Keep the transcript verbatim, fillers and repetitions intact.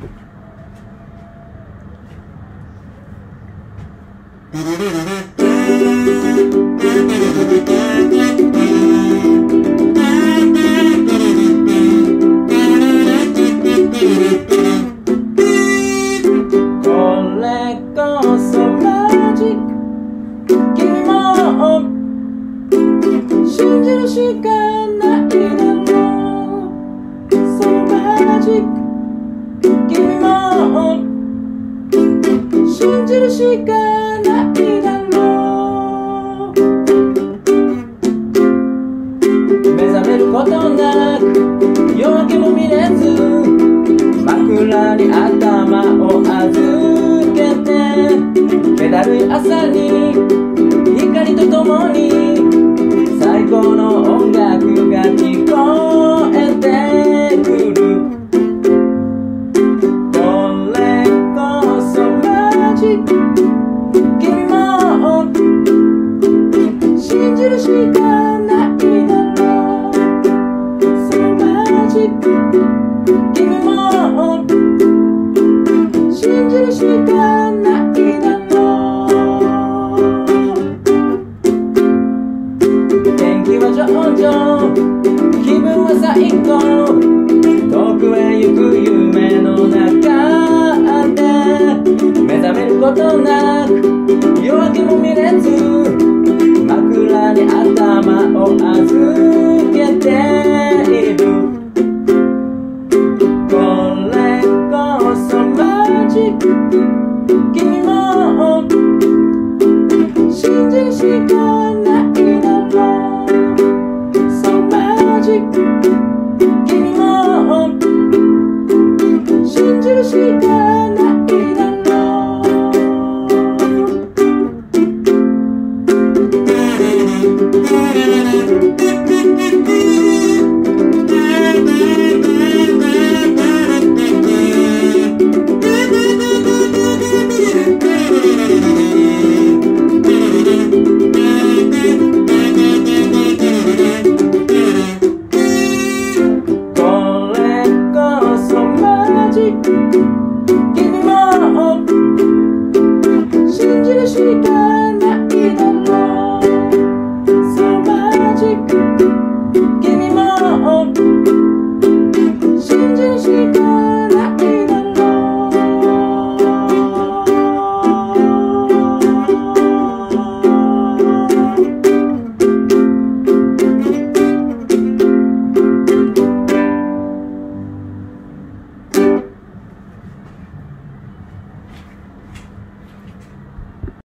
信じるしかないだろう。So magic 君も信じるしかないだろう。目覚めることなく夜明けも見れず枕に頭を預けて気だるい朝に光とともに最高の音楽が聞こえてくる。これこそマジック。君も信じるしかないだろう。So magic。君も信じるしかないだろう。天気は上々、気分は最高。遠くへ行く夢の中で目覚めることなく夜明けも見れず枕に頭を預けている。これこそマジック。君も信じるしかないだろう。So magic。君も信じるしかない。